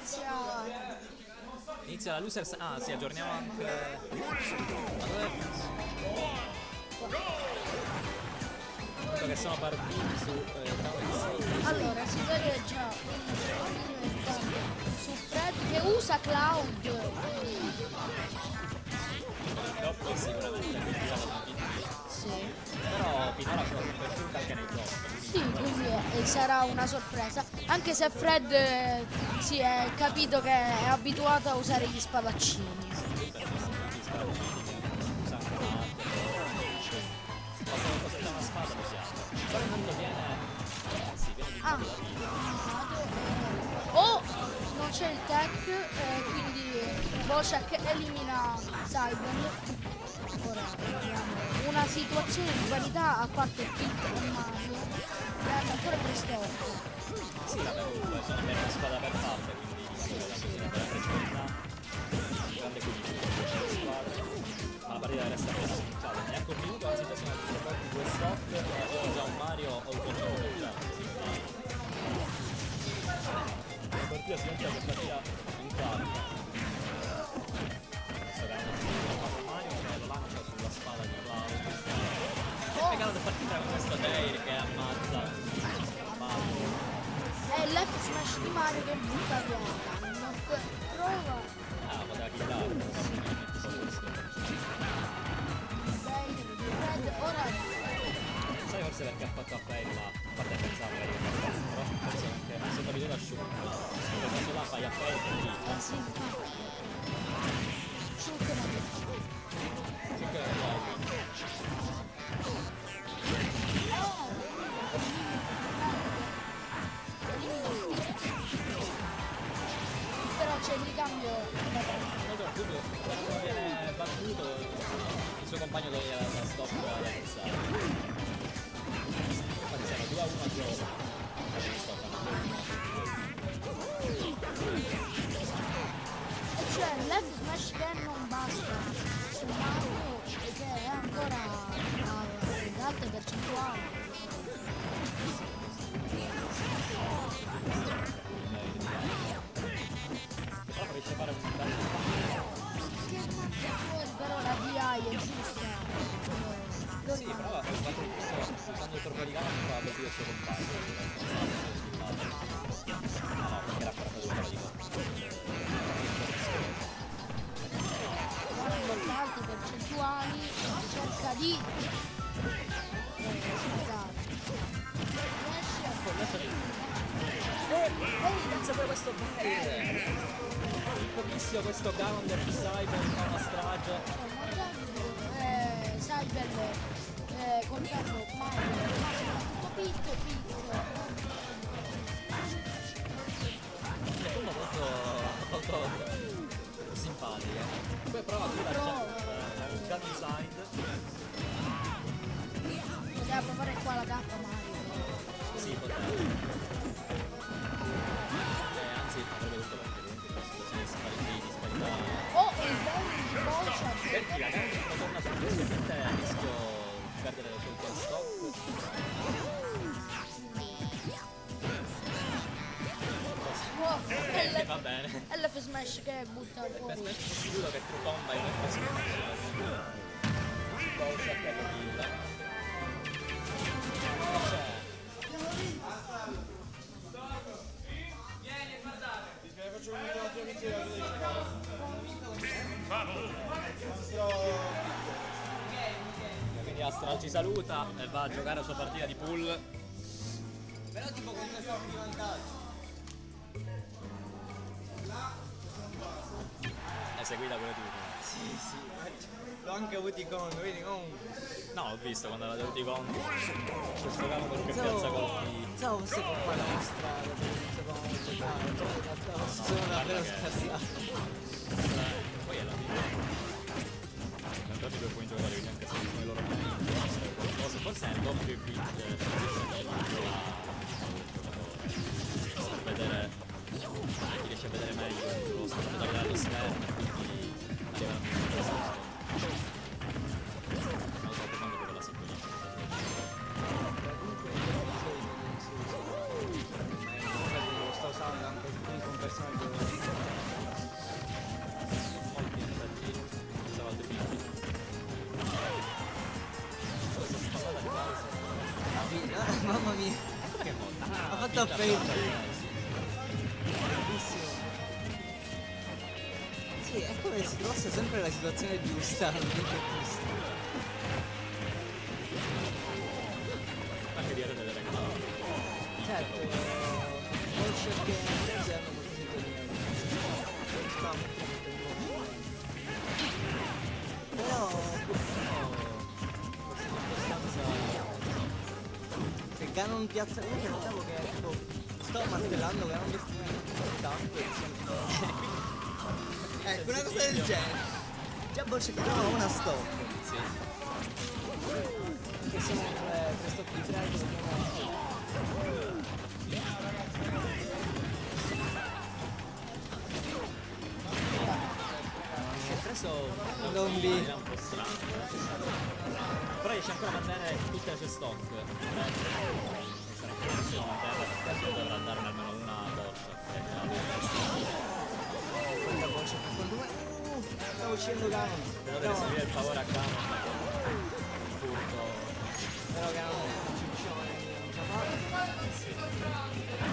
Inizia la loser. Ah, sì, aggiorniamo anche. Comunque che sono partiti su allora si vede già su Fred che usa Cloud. Dopo sicuramente Sì. però finora sono sempre più anche nei top. Sì, quindi sarà una sorpresa. Anche se Fred si è capito che è abituato a usare gli spadaccini. Una spada lo siamo. Poi quando viene. Sì, viene Ah. Oh, non c'è il tech, quindi Bojack elimina Cyber. Ora abbiamo una situazione di parità a parte il Pit e Mario. E hanno ancora Cristoforo. Sì, vabbè, comunque sono bene una squadra per parte, quindi la posizione della precedente. Grande equilibrio tra le squadre. Ma la partita resta appena cominciata. Neanche un minuto, anzi già sono tutti pronti due stop e ho già un Mario o un concetto del tempo. La partita si entra per partita in quarta. Sto ganando Mario che lo lancia sulla spada di Cloud. Peccato di partita con questo Tail che ammazza Mario. È il left smash di Mario che butta via. Prova. Ah, poteva killare, Fred, ora. sai forse perché ha fatto a play là, a parte pensare che io però forse perché mi sembra bisogno asciutto. Perché quando là fai a play e lì. Sì. Ciucca non Perché no? però c'è il ricambio. Quando viene battuto il suo compagno da stop Alexa. Infatti siamo 2-1 a gioco. E cioè left smash che non basta su Mario che è ancora ad alte percentuali. Però potete fare un però la DI è giusta. sì, però usando il torneo di gamma prova così il suo compagno. No, perché era ancora per di Guarda alte percentuali, cerca di pensa pure questo bellissimo questo Gounder di Cyber fa una strage. Cyber colpendo Mario, pitto. È una molto simpatica. Poi prova qui un gun side. Poteva provare qua la tappa Mario. Sì, poteva. Anzi, avrebbe dovuto perché comunque disparità. Oh, il bello di Bojack. Perché la gara torna su questo e mette a rischio di perdere le sue stop. Va bene. LF Smash che butta fuori. Sono sicuro che True Combat è un Smash. Bojack è lo kill. Faccio un attimo quindi Astral ci saluta e va a giocare la sua partita di pool. però tipo con questo di vantaggio. È seguita pure tu. Sì. L'ho anche avuti con, vedi con. No, ho visto quando avete avuti con questo cavo che piazza colpi. Pensavo fosse colpa nostra, secondo sono davvero scarsati. Poi è la fine. Tanti due puoi giocare anche se sono i loro forse è il doppio qui vedere chi riesce a vedere meglio lo spazio da vedere allo schermo quindi arrivano non so quando vedo la sintonia sto usando anche qui con personaggi mamma mia. Come che morta? Ah, Ha fatto a finta, fake. finta. Bellissimo. Sì, è come se trovasse sempre la situazione giusta, l'ambiente giusto. Anche dire delle regole. Certo, Bolsce che Frenzy hanno molto sintonia. Fa molto però questa circostanza se Ganon piazza uno che notavo che tipo sto martellando Ganon destruendo tanto ecco una cosa del genere. Già Bolsce che aveva una stop. Sì. Che sono tre stop di Fred. Si è preso Non vi- è un po' strano. Però riesce ancora a mantenere tutte le sue stock. Se non mantiene dovrà darne almeno una Bolsce. Quella Bolsce per quanto me. Stavo uscendo Ganon. Però deve servire il favore a Ganon. Appunto. Però Ganon non ci riusciamo non ce la fa.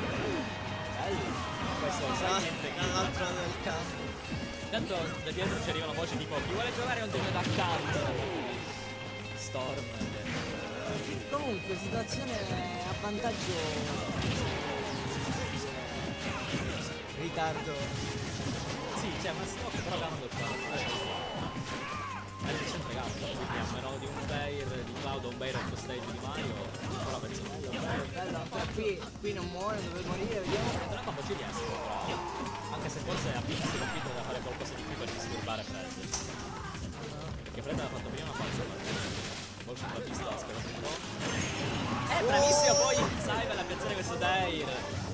Questo sai niente che. Dall'altro lato del campo. Tanto da dietro ci arrivano voci tipo chi vuole giocare non deve da accanto. Storm. Comunque situazione a vantaggio ritardo. Sì, c'è una stock però Ganon lo fa. È il sempre Ganon, quindi a meno di un Bair di Cloud o un Bair alto stage di Mario, un po' la penso meglio. Bello, ancora qui non muore, dove morire, vediamo. Però quando ci riesco, però. Anche se forse ha visto capito da fare qualcosa di più per disturbare Fred. Perché Fred aveva fatto prima una falsa partita. Forse l'ha visto, ha sperato un po'. Bravissimo poi Cyber a piazzare questo Dair.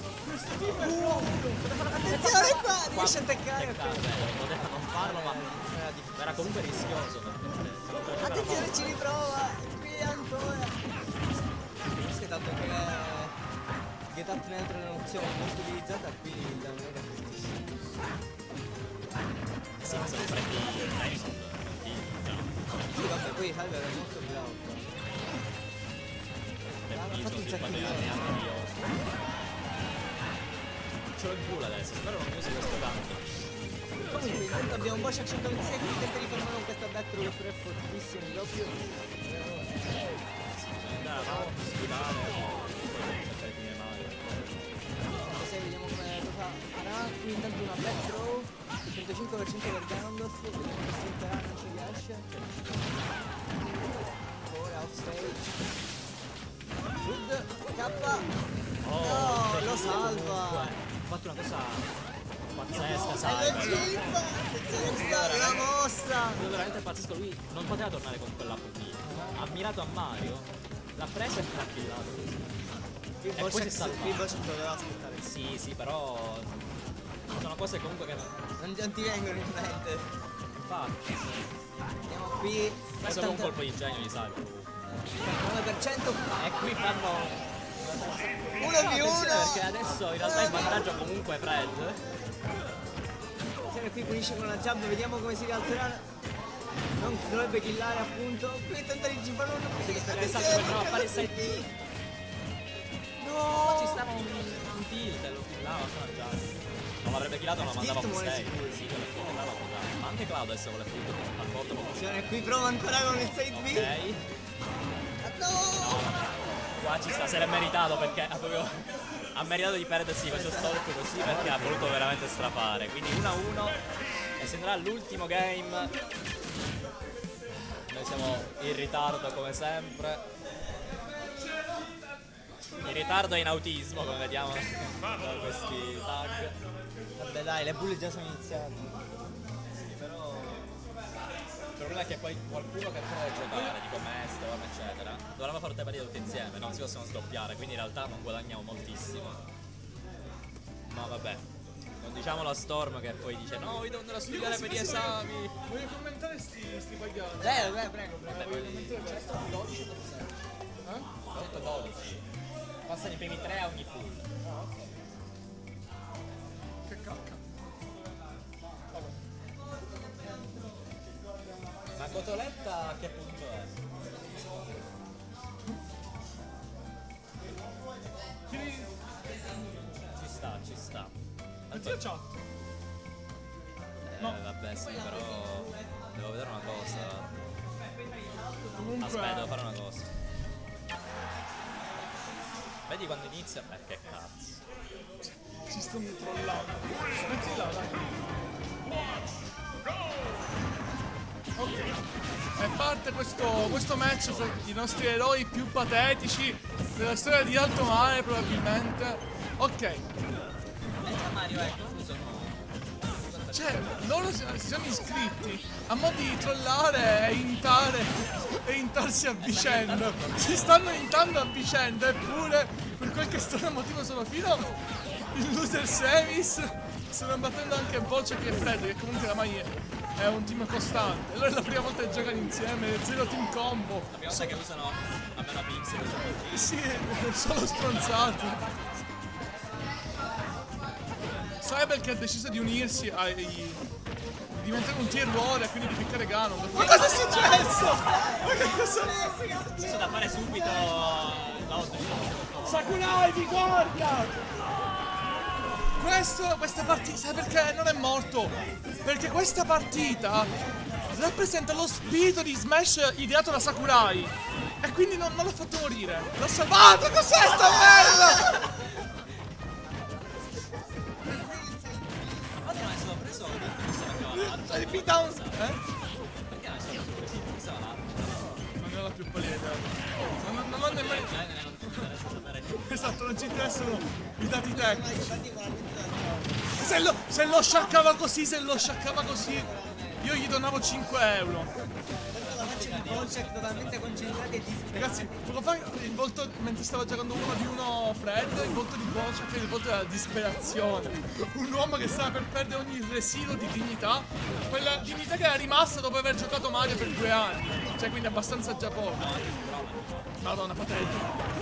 Attenzione qua, riesce a attaccare. Poteva non farlo, ma era comunque rischioso. Attenzione, ci riprova. Qui ancora. Sì, tanto che Get Up Neutral è un'opzione molto utilizzata, qui da non era fortissimo. Sì, ma sono prendi Dyson. Sì, vabbè, poi Cyber è molto bravo. Fatto un sacco di anni io. Ce l'ho in culo adesso, spero non mi usi questo tanto. Comunque intanto abbiamo un Bosch a 126 che tenta di fermare con questa backthrow che però è fortissimo in doppio. Sì, bisogna andare avanti, sfidare, poi cercare di finire male. Vediamo come lo fa Aran, qui intanto una backthrow, 105% per Ganondorf, vediamo che sprinterà, non ci riesce. Ora offstage. Sud, K. No, lo salva. Ha fatto una cosa pazzesca, È sai. lo chip, attenzione, una mossa. È veramente pazzesco, lui non poteva tornare con quella lì. Ha mirato a Mario, l'ha preso e l'ha killato. Qui poi si è Bosch salvato. doveva aspettare. Sì, però sono cose comunque che Non ti vengono in mente. infatti. Andiamo qui. Questo è un colpo di genio di Cyber. 9%. E qui fanno 1v1. perché adesso in realtà in vantaggio comunque Fred. Attenzione, qui finisce con una jump, vediamo come si rialzerà. Non dovrebbe killare appunto. Qui tenta di gimbare un Perché sta per prova a fare il side B. No! Ci stava un tilt e lo killava, sono già. Non l'avrebbe killato, lo mandava Tilt un muore stage. sicuro. Sì, quello che mandava ma anche Cloud adesso vuole tutto al porto con Attenzione, qui prova ancora con il side B. ok. No! Qua ci sta, se l'è meritato perché ha meritato di perdersi questo stop così perché ha voluto veramente strafare. Quindi 1-1 e si andrà all'ultimo game. Noi siamo in ritardo come sempre. In ritardo e in autismo come vediamo da questi tag. Vabbè dai, le bulle già sono iniziate. Il problema è che poi qualcuno che può giocare, tipo me, Storm, eccetera, dovranno fare tutte partite tutte insieme, non si possono sdoppiare, quindi in realtà non guadagniamo moltissimo. Ma vabbè, non diciamolo a Storm che poi dice no, io devo andare a studiare per gli esami. Voglio commentare sti pagliacci. Prego. Vabbè, poi certo 12 o 6? 12. Passano i primi 3 a ogni full. Che cacca. Ma Cotoletta a che punto è? ci sta. Metti la chat. No. Vabbè sì, però devo vedere una cosa. Comunque. Aspetta, devo fare una cosa. Vedi quando inizia? Che cazzo. Ci stanno trollando. Metti là, dai. Ok. E parte questo match fra i nostri eroi più patetici della storia di Alto Mare, probabilmente. Ok. Mario, ecco, Cioè, loro si sono iscritti a mo' di trollare e intarsi a vicenda. Si stanno intando a vicenda, eppure per qualche strano motivo sono fino in loser semis. Stanno battendo anche Bojack e Fred, che comunque oramai è un team costante. Allora è la prima volta che giocano insieme, zero team combo. La prima volta che usano almeno Pixel. Sì, sono stronzati. Cyber che ha deciso di unirsi di diventare un tier war e quindi di piccare Ganon. Ma cosa è successo? Ma che cosa è? Questo da fare subito. Sakurai di guardia! Questa partita, sai perché non è morto? Perché questa partita rappresenta lo spirito di Smash ideato da Sakurai. E quindi non l'ha fatto morire. L'ha salvato, cos'è sta merda? Beatdown! Perché non è stato preso l'arma? Non ne ho la più pallida idea. Non ho nemmeno. Esatto, non ci interessano i dati tecnici. Se lo sciaccava così, io gli donavo 5 euro. Bojack totalmente concentrati e disperato. Ragazzi, poco fa il volto, mentre stava giocando 1v1 Fred, il volto di Bojack è il volto della disperazione. Un uomo che stava per perdere ogni residuo di dignità, quella dignità che era rimasta dopo aver giocato Mario per 2 anni. Cioè, quindi abbastanza già poco. Madonna, patente.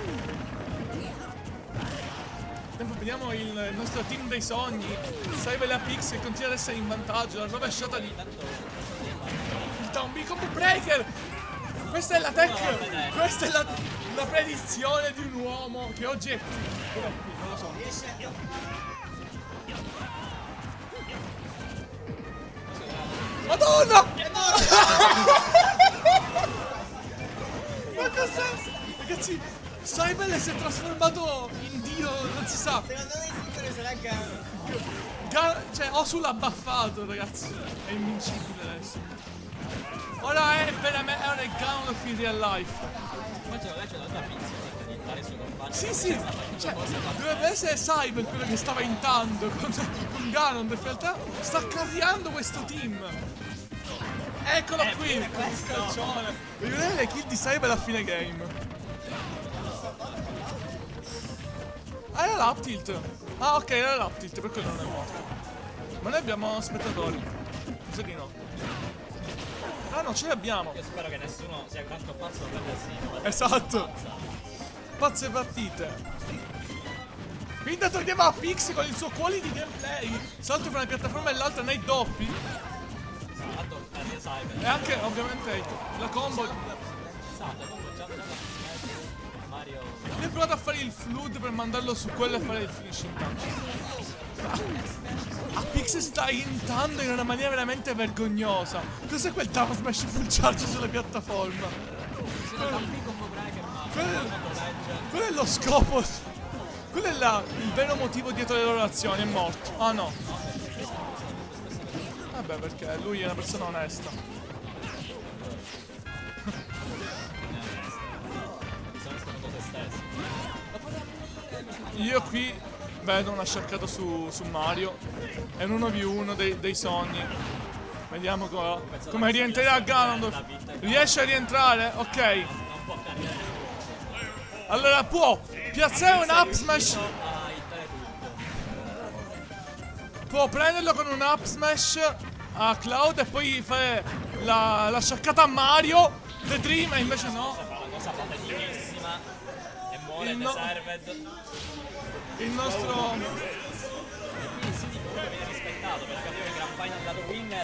Vediamo il nostro team dei sogni. Cyber e Pix che continua ad essere in vantaggio. La rovesciata di il down B combo breaker. Questa è la tech. Questa è la predizione di un uomo che oggi è non lo so. Madonna! Ma cos'è? Ragazzi, Cyber si è trasformato in dio, non si sa. Secondo me il titolo sarà Ganon. Cioè, Osu l'ha buffato, ragazzi. È invincibile adesso. Ora è veramente. Ora è Ganon in real life. Poi c'è la Pixel per diventare suo compagno. Sì. Cioè, dovrebbe essere Cyber quello che stava intando con Ganon. In realtà sta carriando questo team. Eccolo qui. Calcione. Devi vedere le kill di Cyber a fine game. Ah, era l'up tilt. Ah, ok, era l'up tilt, per quello non è morto. Ma noi abbiamo spettatori. Mi sa di no. Ah no, ce li abbiamo. Io spero che nessuno sia tanto pazzo da prendersi. Esatto. Pazze partite. Quindi intanto andiamo a Pix con il suo quality gameplay. Salto fra una piattaforma e l'altra nei doppi. Tanto Cyber. E anche ovviamente la combo. Esatto, comunque già Mario. Io ho provato a fare il flood per mandarlo su quello e fare il finishing touch. A Pix sta intando in una maniera veramente vergognosa. Cos'è quel down smash full charge sulla piattaforma? Quello è lo scopo. Quello è il vero motivo dietro le loro azioni. È morto. Ah no. Vabbè, perché lui è una persona onesta. Io qui vedo una sciaccata su Mario. È un 1v1 dei sogni. Vediamo come rientrerà Ganondorf. Riesce a rientrare? Ok. Allora può piazzare un up smash. Può prenderlo con un up smash a Cloud e poi fare la sciaccata a Mario. The Dream, e invece no. Fa una cosa pateticissima e muore Il The no- Served. Il nostro